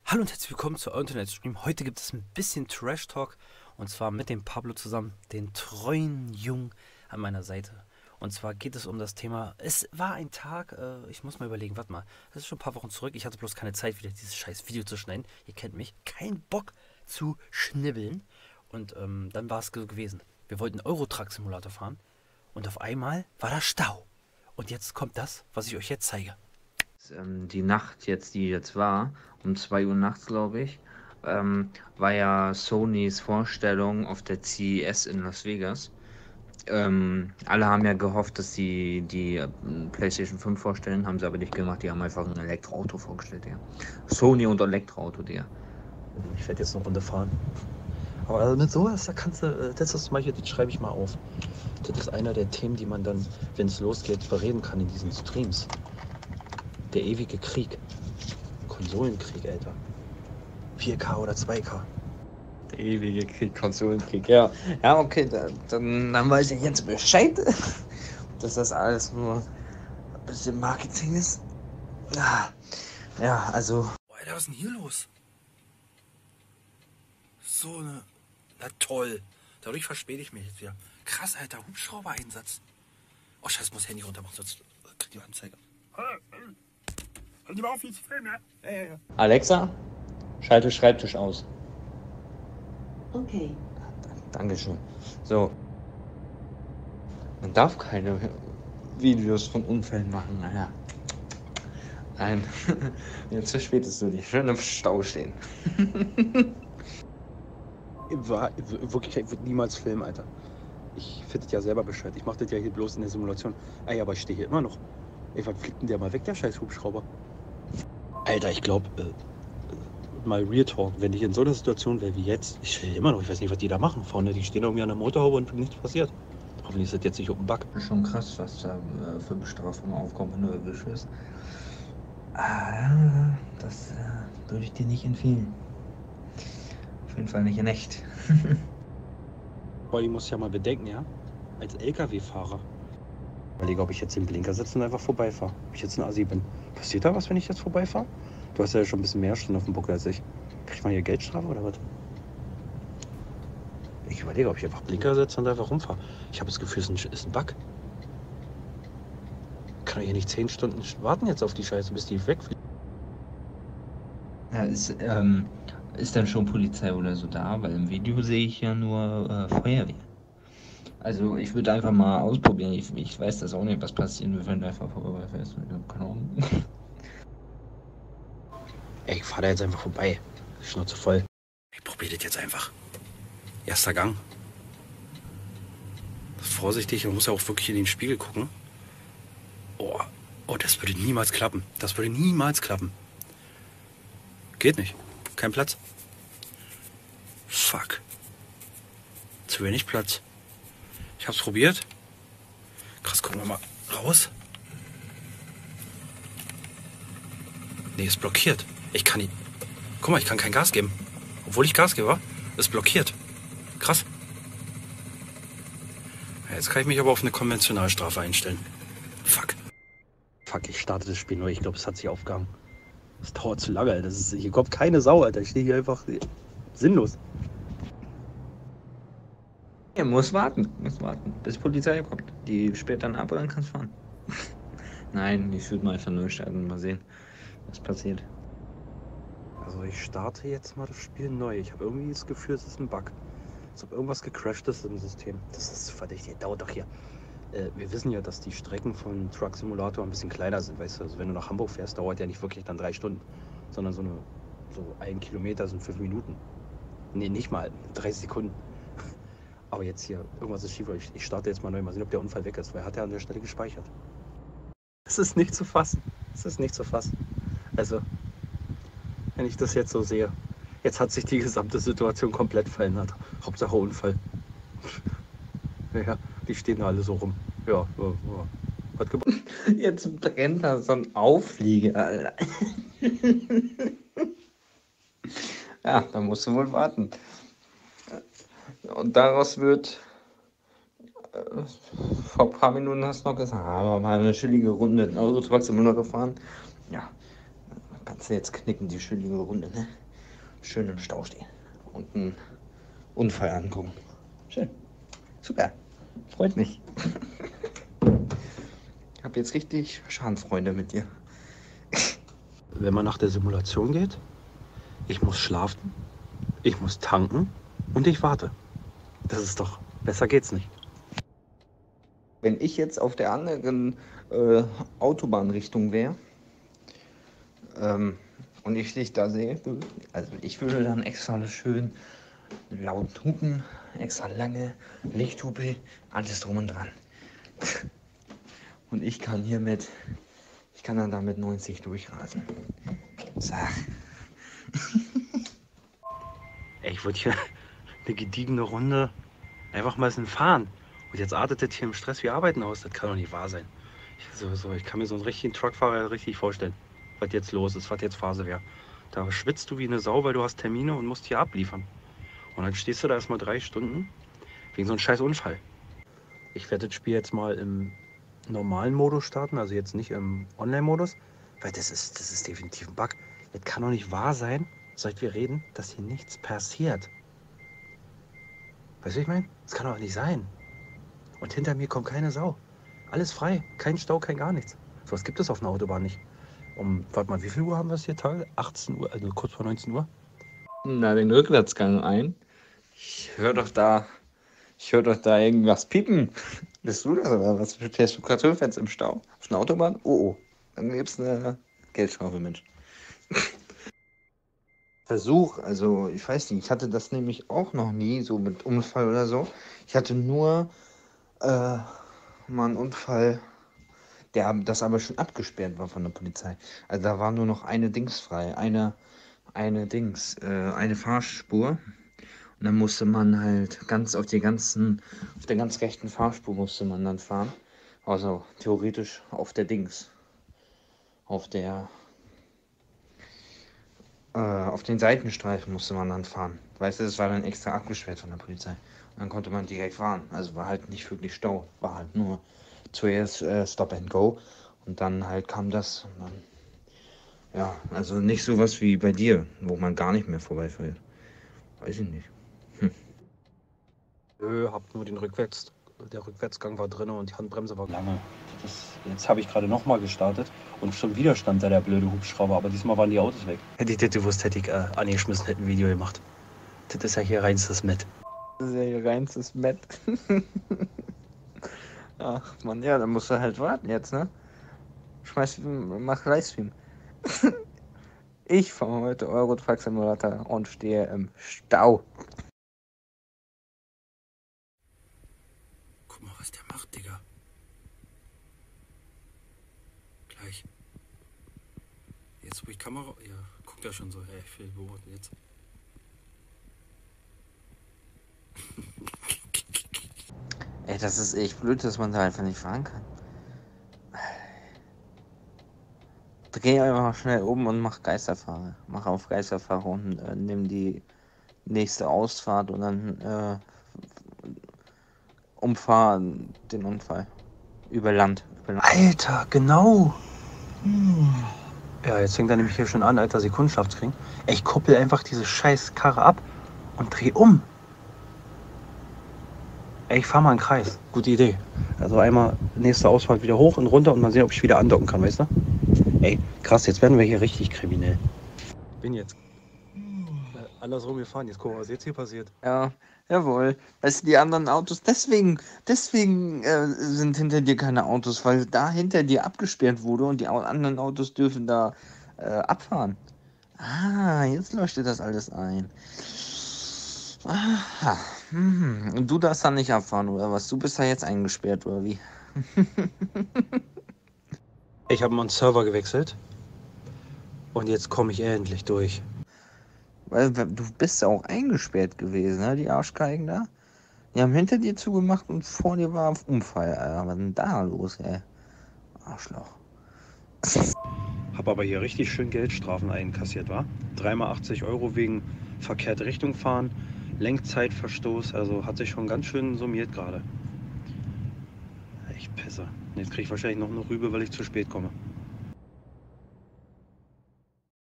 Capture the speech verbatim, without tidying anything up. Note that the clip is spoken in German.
Hallo und herzlich willkommen zu Internet Stream. Heute gibt es ein bisschen Trash Talk und zwar mit dem Pablo zusammen, den treuen Jungen an meiner Seite. Und zwar geht es um das Thema, es war ein Tag, äh, ich muss mal überlegen, warte mal, das ist schon ein paar Wochen zurück, ich hatte bloß keine Zeit, wieder dieses scheiß Video zu schneiden. Ihr kennt mich, kein Bock zu schnibbeln. Und ähm, dann war es so gewesen. Wir wollten Eurotruck Simulator fahren und auf einmal war da Stau. Und jetzt kommt das, was ich euch jetzt zeige. Ähm, die Nacht jetzt, die jetzt war, um zwei Uhr nachts, glaube ich, ähm, war ja Sonys Vorstellung auf der C E S in Las Vegas. Ähm, alle haben ja gehofft, dass sie die äh, PlayStation fünf vorstellen, haben sie aber nicht gemacht. Die haben einfach ein Elektroauto vorgestellt, ja. Sony und Elektroauto, der. Ich werde jetzt eine Runde fahren. Aber also mit sowas, da kannst du, äh, das ist zum Beispiel, das schreibe ich mal auf. Das ist einer der Themen, die man dann, wenn es losgeht, bereden kann in diesen Streams. Der ewige Krieg. Konsolenkrieg, Alter. vier K oder zwei K. Der ewige Krieg, Konsolenkrieg, ja. Ja, okay, da, dann, dann weiß ich jetzt Bescheid, dass das alles nur ein bisschen Marketing ist. Ja, ja, also. Boah, Alter, was ist denn hier los? So eine. Na toll. Dadurch verspäte ich mich jetzt wieder. Krass, Alter, Hubschrauber-Einsatz. Oh, scheiße, ich muss Handy runter machen, sonst kriegt die Anzeige. Halt die mal auf, wie zu filmen, ja? Ja, ja, ja. Alexa, schalte Schreibtisch aus. Okay. Dankeschön. So. Man darf keine Videos von Unfällen machen, Alter. Nein. Jetzt verspätest du dich. Schön im Stau stehen. War, wirklich, ich würde niemals filmen, Alter. Ich finde das ja selber Bescheid. Ich mache das ja hier bloß in der Simulation. Ey, aber ich stehe hier immer noch. Ey, wann fliegt denn der mal weg, der scheiß Hubschrauber? Alter, ich glaube, äh, mal Real Talk, wenn ich in so einer Situation wäre wie jetzt, ich stehe immer noch, ich weiß nicht, was die da machen. Vorne, die stehen irgendwie an der Motorhaube und nichts passiert. Hoffentlich ist das jetzt nicht auf dem Bug. Schon krass, was da äh, für Bestrafungen aufkommen, wenn du erwischt wirst. Ah, das äh, würde ich dir nicht empfehlen. Auf jeden Fall nicht in echt. Weil ich muss ja mal bedenken, ja, als L K W-Fahrer. Ich überlege, ob ich jetzt den Blinker setze und einfach vorbeifahre. Ob ich jetzt ein Assi bin. Passiert da was, wenn ich jetzt vorbeifahre? Du hast ja schon ein bisschen mehr Stunden auf dem Buckel als ich. Krieg ich mal hier Geldstrafe oder was? Ich überlege, ob ich einfach Blinker setze und einfach rumfahre. Ich habe das Gefühl, es ist ein, ist ein Bug. Ich kann doch hier nicht zehn Stunden warten jetzt auf die Scheiße, bis die wegfliegt. Ja, ist, ähm, ist dann schon Polizei oder so da? Weil im Video sehe ich ja nur äh, Feuerwehr. Also ich würde einfach mal ausprobieren. Ich, ich weiß das auch nicht, was passieren wird, wenn du einfach vorbeifährst. Ich habe keine Ahnung. Ey, ich fahre da jetzt einfach vorbei. Schnauze voll. Ich probiere das jetzt einfach. Erster Gang. Vorsichtig, man muss ja auch wirklich in den Spiegel gucken. Oh, oh, das würde niemals klappen. Das würde niemals klappen. Geht nicht. Kein Platz. Fuck. Zu wenig Platz. Ich hab's probiert. Krass, gucken wir mal raus. Nee, ist blockiert. Ich kann nicht. Guck mal, ich kann kein Gas geben. Obwohl ich Gas gebe, ist blockiert. Krass. Ja, jetzt kann ich mich aber auf eine Konventionalstrafe einstellen. Fuck. Fuck, ich starte das Spiel neu. Ich glaube, es hat sich aufgehangen. Das dauert zu lange, Alter. Das ist, hier kommt keine Sau, Alter. Ich stehe hier einfach sinnlos. Ja, muss warten, muss warten, bis die Polizei kommt. Die sperrt dann ab und dann kannst du fahren. Nein, ich würde mal einfach neu starten und mal sehen, was passiert. Also ich starte jetzt mal das Spiel neu. Ich habe irgendwie das Gefühl, es ist ein Bug. Als ob irgendwas gecrashed ist im System. Das ist verdächtig. Dauert doch hier. Äh, wir wissen ja, dass die Strecken von Truck Simulator ein bisschen kleiner sind. Weißt du, also wenn du nach Hamburg fährst, dauert ja nicht wirklich dann drei Stunden. Sondern so, eine, so ein Kilometer sind fünf Minuten. Nee, nicht mal. dreißig Sekunden. Aber jetzt hier, irgendwas ist schief. Ich, ich starte jetzt mal neu. Mal sehen, ob der Unfall weg ist. Weil er hat ja an der Stelle gespeichert. Es ist nicht zu fassen. Es ist nicht zu fassen. Also, wenn ich das jetzt so sehe. Jetzt hat sich die gesamte Situation komplett verändert. Hauptsache Unfall. Ja, die stehen da alle so rum. Ja, ja, ja. Hat ge- Jetzt brennt da so ein Auflieger, Alter. Ja, da musst du wohl warten. Und daraus wird, äh, vor ein paar Minuten hast du noch gesagt, aber mal eine chillige Runde in Eurotruck Simulator fahren. Ja, ganz jetzt, jetzt knicken die schöne Runde, ne? Schön im Stau stehen und einen Unfall angucken. Schön. Super. Freut mich. Ich habe jetzt richtig Schadenfreunde mit dir. Wenn man nach der Simulation geht, ich muss schlafen, ich muss tanken und ich warte. Das ist doch, besser geht's nicht. Wenn ich jetzt auf der anderen äh, Autobahnrichtung wäre ähm, und ich dich da sehe, also ich würde dann extra schön laut hupen, extra lange Lichthupe, alles drum und dran. Und ich kann hier mit, ich kann dann damit neunzig durchrasen. Sag. Ey, ich wollte hier eine gediegene Runde einfach mal ein bisschen fahren. Und jetzt artet das hier im Stress wie Arbeiten aus. Das kann doch nicht wahr sein. Ich, so, so, ich kann mir so einen richtigen Truckfahrer richtig vorstellen, was jetzt los ist, was jetzt Phase wäre. Da schwitzt du wie eine Sau, weil du hast Termine und musst hier abliefern. Und dann stehst du da erstmal drei Stunden wegen so einem scheiß Unfall. Ich werde das Spiel jetzt mal im normalen Modus starten, also jetzt nicht im Online-Modus, weil das ist, das ist definitiv ein Bug. Das kann doch nicht wahr sein, seit wir reden, dass hier nichts passiert. Weißt du, was ich meine? Das kann doch nicht sein. Und hinter mir kommt keine Sau. Alles frei, kein Stau, kein gar nichts. So was gibt es auf einer Autobahn nicht. Um, warte mal, wie viel Uhr haben wir es hier Tage? achtzehn Uhr, also kurz vor neunzehn Uhr. Na, den Rückwärtsgang ein. Ich höre doch da, ich höre doch da irgendwas piepen. Bist du das oder was? Fährst du gerade rückwärts im Stau? Auf einer Autobahn? Oh, oh. Dann gibt's eine Geldstrafe, Mensch. Versuch, also ich weiß nicht, ich hatte das nämlich auch noch nie, so mit Unfall oder so. Ich hatte nur äh, mal einen Unfall, der das aber schon abgesperrt war von der Polizei. Also da war nur noch eine Dings frei, eine, eine Dings, äh, eine Fahrspur. Und dann musste man halt ganz auf die ganzen, auf der ganz rechten Fahrspur musste man dann fahren. Also theoretisch auf der Dings. Auf der äh, auf den Seitenstreifen musste man dann fahren. Weißt du, das war dann extra abgesperrt von der Polizei. Und dann konnte man direkt fahren. Also war halt nicht wirklich Stau. War halt nur zuerst äh, Stop and Go. Und dann halt kam das. Und dann, ja, also nicht sowas wie bei dir, wo man gar nicht mehr vorbeifährt. Weiß ich nicht. Hm. Nö, hab nur den Rückwärts, der Rückwärtsgang war drin und die Handbremse war lange. Das, jetzt habe ich gerade nochmal gestartet und schon wieder stand da der blöde Hubschrauber, aber diesmal waren die Autos weg. Hätte ich das gewusst, hätte ich äh, angeschmissen, hätte ein Video gemacht. Das ist ja hier reinstes Met. Das ist ja hier reinstes Met. Ach man, ja, dann musst du halt warten jetzt, ne? Schmeiß, mach Livestream. Ich fahre heute Euro Truck Simulator und stehe im Stau. Guck mal, was der macht, Digga. Gleich. Jetzt, wo ich Kamera... Ja, guckt er schon so. Hey, ich will beobachten jetzt. Ey, das ist echt blöd, dass man da einfach nicht fahren kann. Dreh einfach schnell um und mach Geisterfahrer. Mach auf Geisterfahrer und äh, nimm die nächste Ausfahrt und dann äh, umfahr den Unfall. Über Land. Über Land. Alter, genau. Hm. Ja, jetzt fängt er nämlich hier schon an, Alter, Sekundenschlaf zu kriegen. Ey, ich koppel einfach diese scheiß Karre ab und dreh um. Ey, ich fahr mal einen Kreis. Gute Idee. Also einmal nächste Ausfahrt wieder hoch und runter und mal sehen, ob ich wieder andocken kann, weißt du? Ey, krass, jetzt werden wir hier richtig kriminell. Ich bin jetzt äh, andersrum gefahren. Jetzt guck mal, was jetzt hier passiert. Ja, jawohl. Weißt du, die anderen Autos, deswegen, deswegen äh, sind hinter dir keine Autos, weil da hinter dir abgesperrt wurde und die au- anderen Autos dürfen da äh, abfahren. Ah, jetzt leuchtet das alles ein. Aha. Hm. Und du darfst da nicht abfahren, oder was? Du bist da jetzt eingesperrt, oder wie? Ich habe mal einen Server gewechselt und jetzt komme ich endlich durch. Weil du bist ja auch eingesperrt gewesen, ne? Die Arschgeigen da. Die haben hinter dir zugemacht und vor dir war Unfall, Alter. Was ist denn da los, ey? Arschloch. Hab aber hier richtig schön Geldstrafen einkassiert, war? Dreimal achtzig Euro wegen verkehrte Richtung fahren, Lenkzeitverstoß, also hat sich schon ganz schön summiert gerade. Ich pisse. Jetzt krieg ich wahrscheinlich noch eine Rübe, weil ich zu spät komme.